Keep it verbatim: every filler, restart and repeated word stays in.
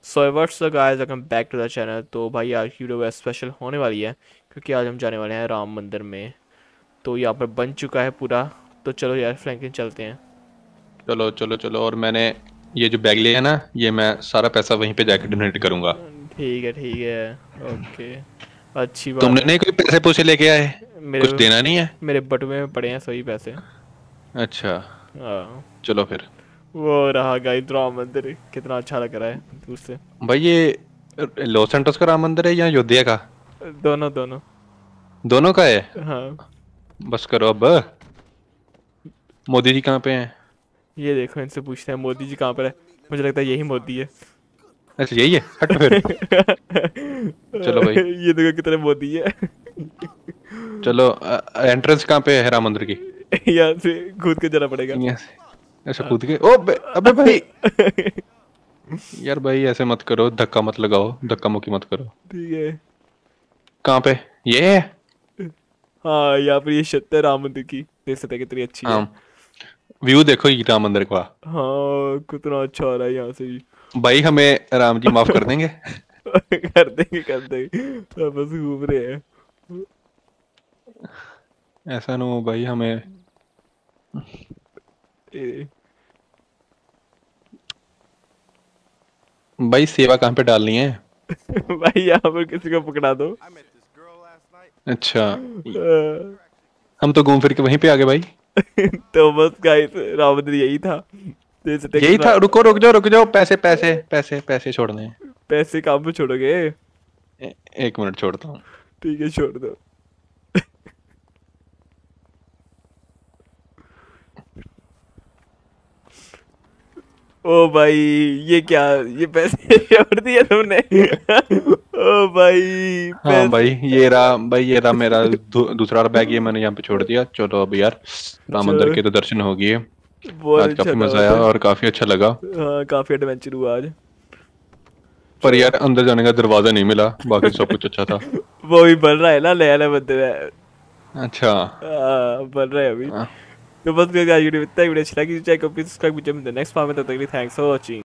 So what's up guys, welcome back to the channel. तो भाई आज की वीडियो स्पेशल होने वाली है क्योंकि आज हम जाने वाले हैं राम मंदिर में। तो यहाँ पर बन चुका है पूरा। तो चलो यार फ्रैंकलिन चलते हैं। चलो चलो चलो। और मैंने ये जो बैग लिया है ना, ये मैं सारा पैसा वहीं पे जाके डोनेट करूंगा। ठीक है ठीक है, ओके, अच्छी बात तुमने है। नहीं कोई पैसे पूछे लेके आए? मेरे कुछ देना नहीं है? मेरे बटुए में पड़े हैं सभी पैसे। अच्छा। हाँ, चलो फिर। वो रहा गाइस राम मंदिर, कितना अच्छा लग रहा है दूर से। भाई ये लॉस सैंटोस का राम मंदिर है या अयोध्या का? दोनों दोनों। दोनों का है? हाँ, बस करो अब। मोदी जी कहाँ पे हैं? ये देखो, इनसे पूछते हैं मोदी जी कहाँ पर है। मुझे लगता है यही मोदी है। अच्छा यही है, हटो फिर। चलो भाई। ये देखो कितने मोदी है। चलो। एंट्रेंस कहाँ पे है राम मंदिर की? यहाँ से कूद के जाना पड़ेगा। यहाँ से? ऐसा हाँ। कूद के? ओ बे, अबे भाई। यार भाई ऐसे मत करो, धक्का मत लगाओ, धक्का मुक्की मत करो। ठीक है। कहाँ पे? ये है? हाँ, यहाँ पर ये छत है राम मंदिर की, देख सकते हैं कितनी अच्छी है। हाँ। व्यू देखो ये राम मंदिर का। हाँ, कितना अच्छा आ रहा है यहाँ से भी। भाई हमें राम जी माफ कर देंगे? कर देंगे कर देंगे, तो बस घूम रहे हैं। ऐसा ना हो भाई हमें। ए, भाई सेवा कहाँ पे डालनी है? भाई यहाँ पर किसी को पकड़ा दो। अच्छा। हाँ, हम तो घूम फिर के वहीं पे आ गए भाई। तो बस गाइस राम मंदिर यही था, देख सकते हैं यही कितना। था? रुको, रुक जाओ रुक जाओ, पैसे पैसे पैसे पैसे छोड़ने हैं। पैसे काम पे छोड़ोगे? ए- एक मिनट छोड़ता हूँ। ठीक है, छोड़ दो। ओ भाई, ये क्या, ये पैसे छोड़ दिए तुमने? ओ भाई, हाँ पैसे। भाई ये रहा, भाई ये रहा मेरा दू, दूसरा बैग, ये मैंने यहाँ पे छोड़ दिया। चलो अब यार, राम मंदिर चलो, के तो दर्शन हो गए। बहुत आज अच्छा काफी था मजा आया वैसे। और काफी अच्छा लगा। हाँ, काफी एडवेंचर हुआ आज। पर चलो। यार अंदर जाने का दरवाजा नहीं मिला, बाकी सब कुछ अच्छा था। वो भी बन रहा है ना, नया नया मंदिर है। अच्छा। हाँ, बन रहा है अभी। हाँ। तो बस वीडियो इतना ही। वीडियो अच्छा लगी, चाहे कभी सब्सक्राइब कीजिए। नेक्स्ट पार्ट में, तब तक के लिए थैंक्स फॉर वॉचिंग।